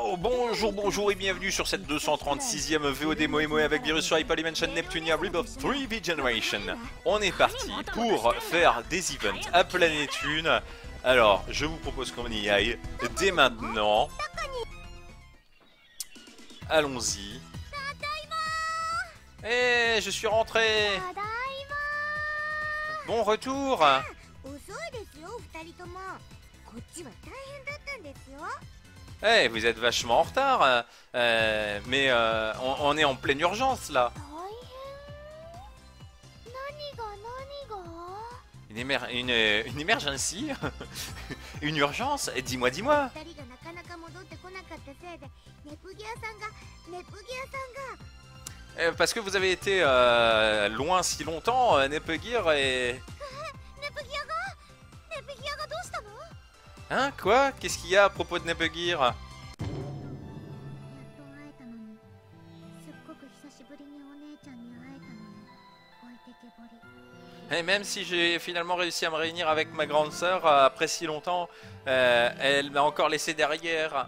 Bonjour et bienvenue sur cette 236e VOD Moe avec Virus sur Hyperdimension Neptunia Rebirth 3V Generation. On est parti pour faire des events à Planetune. Alors, je vous propose qu'on y aille dès maintenant. Allons-y. Eh, je suis rentré. Bon retour. Eh, vous êtes vachement en retard, mais on est en pleine urgence là. Une emergency. Une urgence. Dis-moi, dis-moi. Parce que vous avez été loin si longtemps, Nepegir et... Hein, quoi? Qu'est-ce qu'il y a à propos de Nepegir? Et même si j'ai finalement réussi à me réunir avec ma grande sœur après si longtemps, elle m'a encore laissé derrière.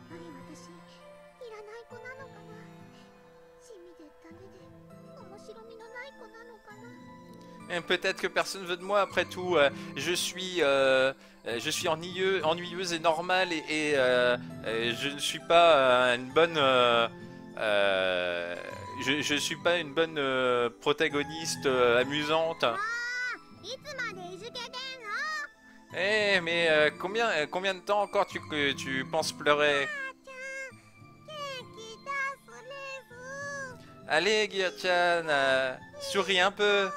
Peut-être que personne veut de moi après tout. Je suis ennuyeuse et normale et je ne suis pas une bonne je suis pas une bonne protagoniste amusante. Eh mais combien de temps encore tu penses pleurer? Allez Gear-chan, souris un peu.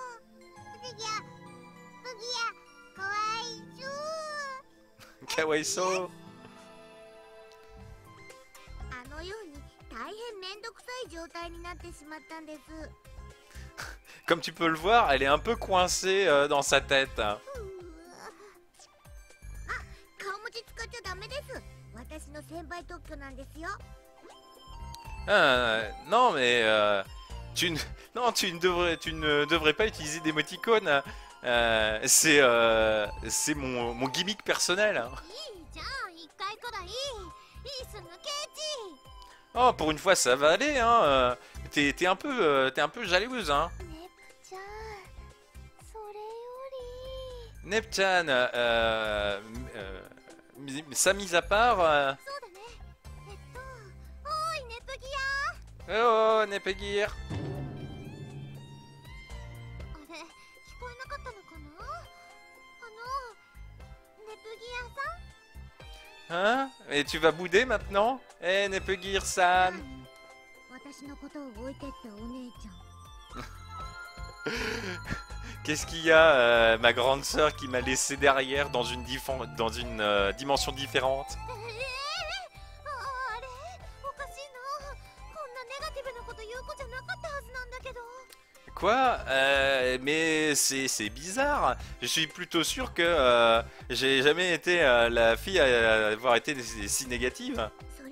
Kawaiso. Comme tu peux le voir, elle est un peu coincée dans sa tête. Non mais tu ne devrais pas utiliser d'émoticônes. C'est mon gimmick personnel. Oh, pour une fois ça va aller, hein. T'es un peu jalouse, hein. Nepchan, ça mise à part. Oh, Nepegir. Hein? Et tu vas bouder maintenant? Eh, Nepegir-san. Qu'est-ce qu'il y a, ma grande sœur qui m'a laissé derrière dans une dimension différente? Quoi? Mais c'est bizarre. Je suis plutôt sûr que j'ai jamais été la fille à avoir été si négative.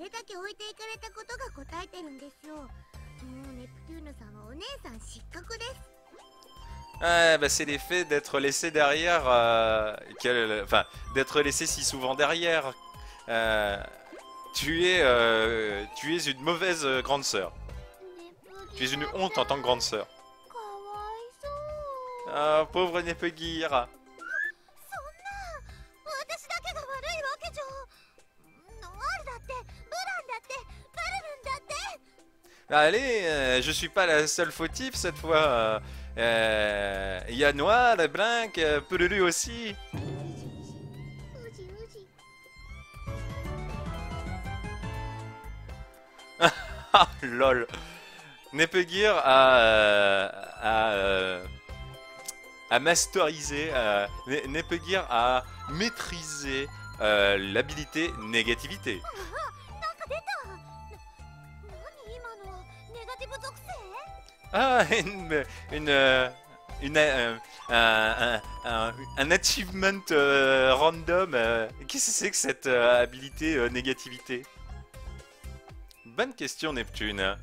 Bah c'est l'effet d'être laissé derrière, enfin d'être laissé si souvent derrière. Tu es une mauvaise grande sœur. Tu es une honte en tant que grande sœur. Ah, pauvre Nepegir. Allez, je suis pas la seule fautive cette fois. Il y a Noir, Blanc, Pelelu aussi. Ah, lol. Nepegir a masterisé, Nepegir a maîtrisé l'habilité négativité. Ah, un achievement random. Qu'est-ce que c'est que cette habilité négativité? Bonne question, Neptune.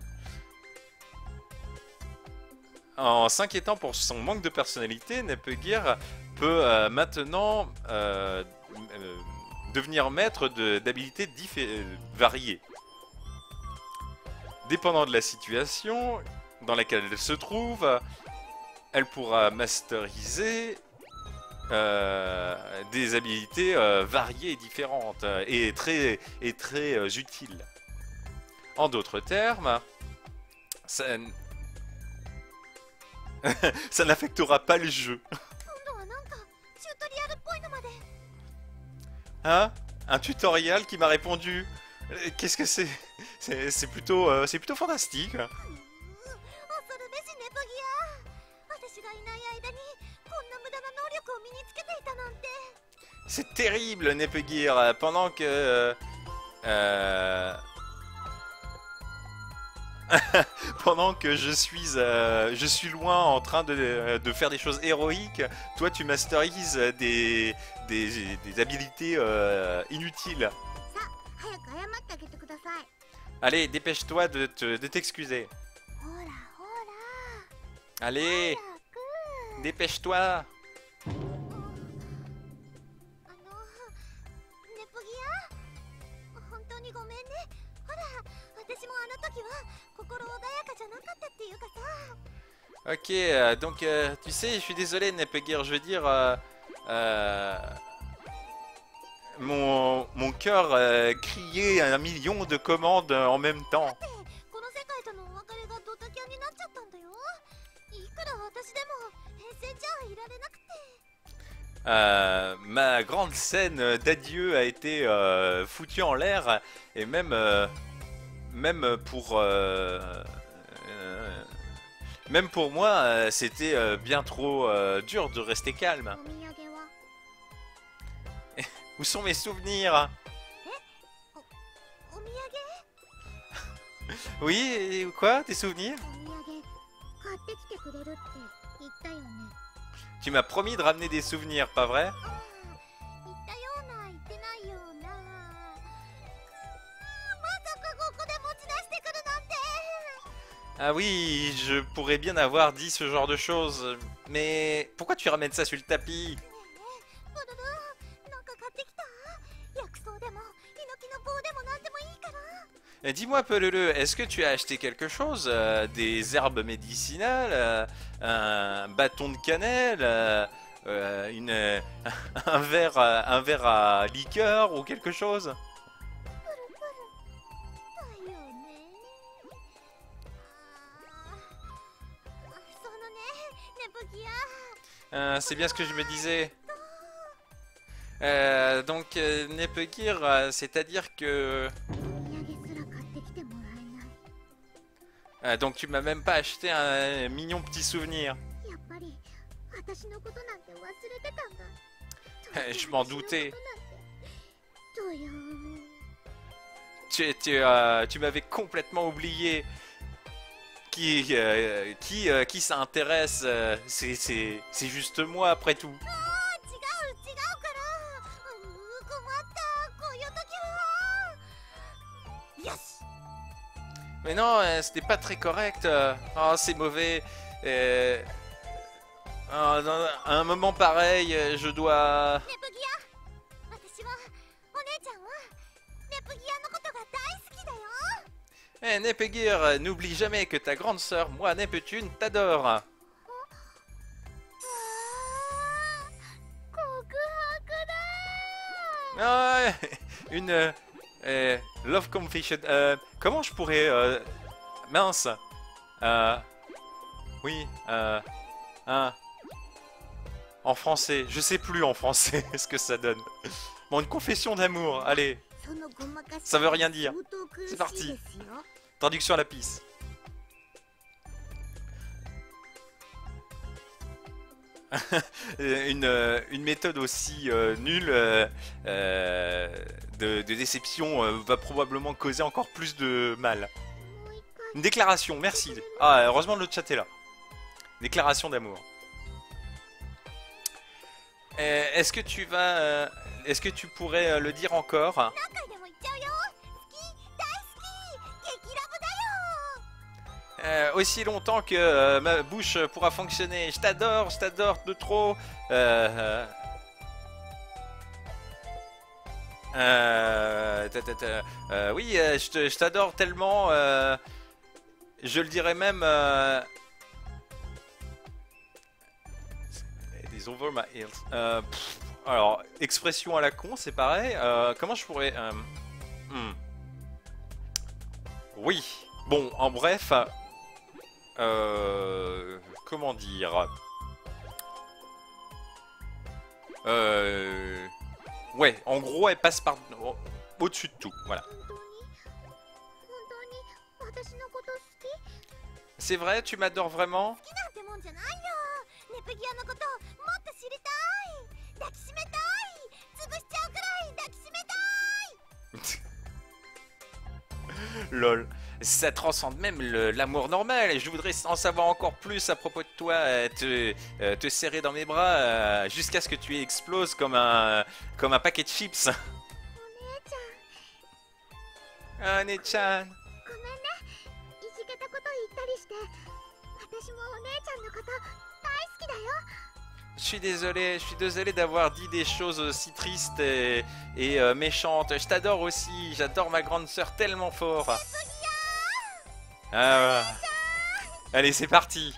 En s'inquiétant pour son manque de personnalité, Nepegir peut maintenant devenir maître d'habilités variées. Dépendant de la situation dans laquelle elle se trouve, elle pourra masteriser des habilités variées et différentes et très utiles. En d'autres termes, ça, ça n'affectera pas le jeu. Hein? Un tutoriel qui m'a répondu. Qu'est-ce que c'est? C'est plutôt fantastique. C'est terrible, Nepegear. Pendant que pendant que je suis loin en train de faire des choses héroïques, toi tu masterises des habilités inutiles. Allez, dépêche-toi de t'excuser. Allez, dépêche-toi. Ok, donc tu sais, je suis désolé Nepegear, je veux dire, mon cœur criait 1 million de commandes en même temps. Ma grande scène d'adieu a été foutue en l'air et même pour moi, c'était bien trop dur de rester calme. Où sont mes souvenirs? Oui, et quoi? Tes souvenirs? Tu m'as promis de ramener des souvenirs, pas vrai? Ah oui, je pourrais bien avoir dit ce genre de choses, mais pourquoi tu ramènes ça sur le tapis? Dis-moi, Pelele, est-ce que tu as acheté quelque chose? Des herbes médicinales, un bâton de cannelle, un verre à liqueur ou quelque chose? C'est bien ce que je me disais. Donc, Nepegear, c'est-à-dire que... donc tu m'as même pas acheté un mignon petit souvenir. Je m'en doutais. Tu m'avais complètement oublié. Qui ça intéresse? C'est juste moi après tout. Mais non, c'était pas très correct. Oh, c'est mauvais. À un moment pareil, je dois... Nepegear, n'oublie jamais que ta grande sœur, moi, Neptune, t'adore. Ah, une love confession. Comment je pourrais... mince. Oui. En français. Je sais plus en français ce que ça donne. Bon, une confession d'amour. Allez. Ça veut rien dire. C'est parti. Traduction à la pisse. Une méthode aussi nulle de déception va probablement causer encore plus de mal. Une déclaration, merci. Ah, heureusement le chat est là. Déclaration d'amour. Est-ce que tu vas... est-ce que tu pourrais le dire encore? Aussi longtemps que ma bouche pourra fonctionner. Je t'adore de trop. Oui, je t'adore tellement. Je le dirais même. Des over my heels. Alors, expression à la con, c'est pareil. Comment je pourrais. Hmm. Oui. Bon, en bref. Comment dire. Ouais, en gros, elle passe par au-dessus de tout. Voilà. C'est vrai, tu m'adores vraiment? Lol. Ça transcende même l'amour normal et je voudrais en savoir encore plus à propos de toi, te serrer dans mes bras jusqu'à ce que tu exploses comme un paquet de chips. Ah, Nechan. Je suis désolé d'avoir dit des choses aussi tristes et méchantes. Je t'adore aussi, j'adore ma grande sœur tellement fort. Ah, allez, c'est parti.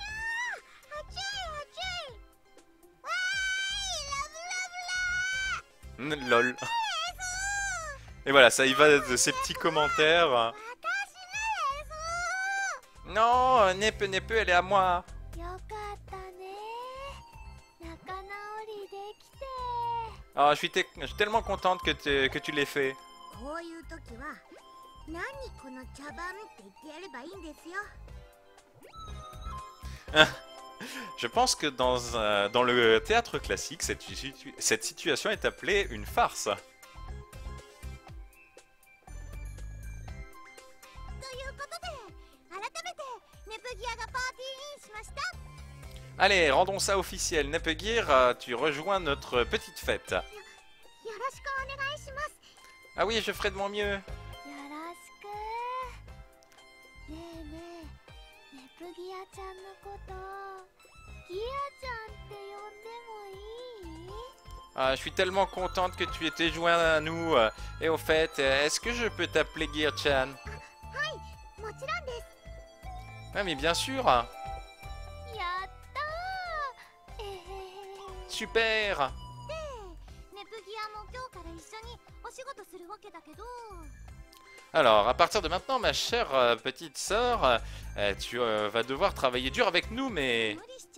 Lol. Et voilà, ça y va de ces petits commentaires. Non, Nepe, elle est à moi. Ah, je suis tellement contente que tu l'aies fait. Je pense que dans le théâtre classique, cette situation est appelée une farce. Allez, rendons ça officiel. Nepegir, tu rejoins notre petite fête. Ah oui, je ferai de mon mieux. Ah, je suis tellement contente que tu étais joint à nous. Et au fait, est-ce que je peux t'appeler Gear-chan? Ah, mais bien sûr. Super. Alors, à partir de maintenant, ma chère petite sœur, tu vas devoir travailler dur avec nous, mais...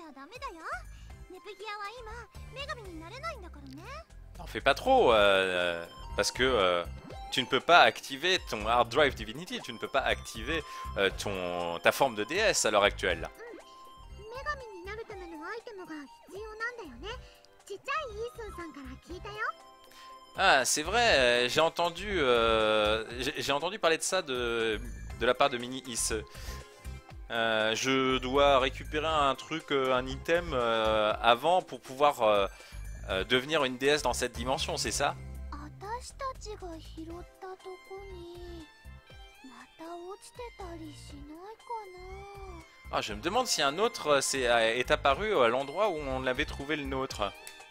N'en fais pas trop, parce que tu ne peux pas activer ton Hard Drive Divinity, tu ne peux pas activer ta forme de déesse à l'heure actuelle. Ah, c'est vrai, j'ai entendu parler de ça de la part de Mini Is. Je dois récupérer un truc, un item avant pour pouvoir devenir une déesse dans cette dimension, c'est ça? Ah, je me demande si un autre est apparu à l'endroit où on avait trouvé le nôtre.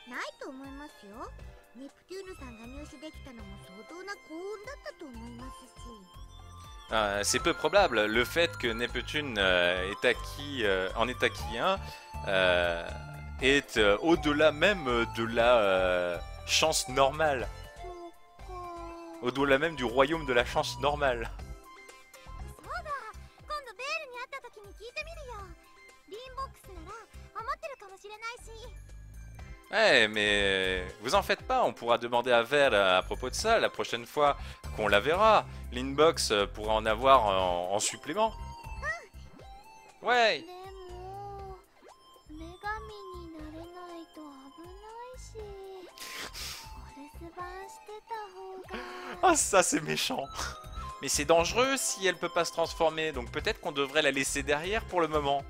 C'est peu probable. Le fait que Neptune en est acquis un est au-delà même de la chance normale. Au-delà même du royaume de la chance normale. Ouais, mais vous en faites pas, on pourra demander à Vel à propos de ça la prochaine fois qu'on la verra. L'inbox pourra en avoir en supplément. Ouais. Ah, ça c'est méchant. Mais c'est dangereux si elle peut pas se transformer, donc peut-être qu'on devrait la laisser derrière pour le moment.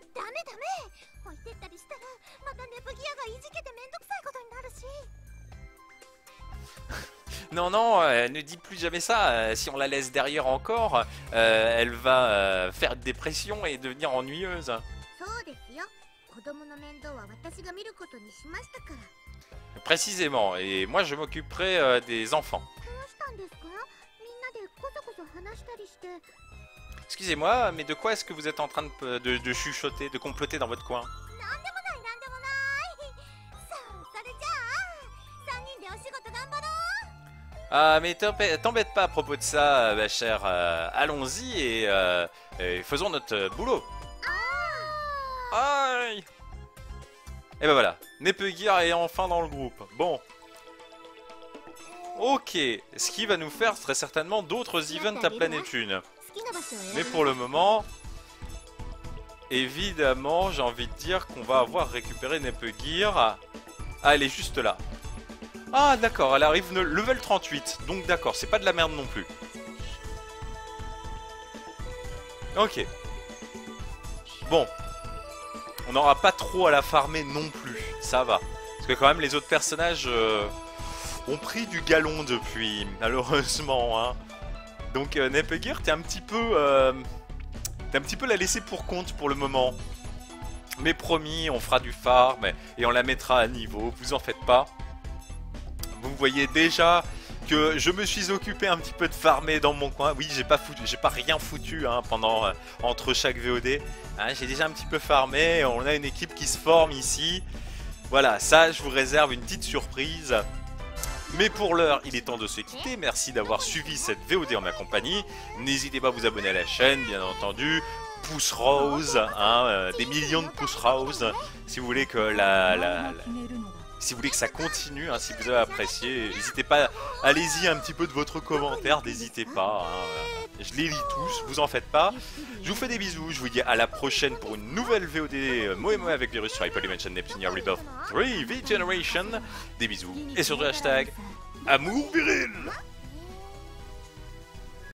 Non, non, ne dis plus jamais ça. Si on la laisse derrière encore, elle va faire une dépression et devenir ennuyeuse. Précisément, et moi je m'occuperai des enfants. Excusez-moi, mais de quoi est-ce que vous êtes en train de chuchoter, de comploter dans votre coin? Ah, mais t'embête pas à propos de ça, ma chère. Allons-y et faisons notre boulot. Aïe! Et ben voilà, Nepegir est enfin dans le groupe. Bon. Ok, ce qui va nous faire très certainement d'autres events à Planète Une. Mais pour le moment, évidemment, j'ai envie de dire qu'on va avoir récupéré Nepegir. Ah, elle est juste là. Ah, d'accord, elle arrive level 38. Donc d'accord, c'est pas de la merde non plus. Ok. Bon. On n'aura pas trop à la farmer non plus. Ça va. Parce que quand même, les autres personnages ont pris du galon depuis, malheureusement. Hein. Donc Nepegir, t'es un petit peu la laisser pour compte pour le moment. Mais promis, on fera du farm et on la mettra à niveau, vous en faites pas. Vous voyez déjà que je me suis occupé un petit peu de farmer dans mon coin. Oui, j'ai pas rien foutu hein, pendant entre chaque VOD. Hein, j'ai déjà un petit peu farmé, on a une équipe qui se forme ici. Voilà, ça je vous réserve une petite surprise. Mais pour l'heure, il est temps de se quitter. Merci d'avoir suivi cette VOD en ma compagnie. N'hésitez pas à vous abonner à la chaîne, bien entendu. Pouce rose, hein, des millions de pouces rose. Si vous voulez que si vous voulez que ça continue, hein, si vous avez apprécié, n'hésitez pas, allez-y un petit peu de votre commentaire, n'hésitez pas. Hein, je les lis tous, vous en faites pas. Je vous fais des bisous, je vous dis à la prochaine pour une nouvelle VOD Moe avec Virus sur Hyperdimension Neptunia Rebirth 3 V-Generation. Des bisous et surtout hashtag amour viril.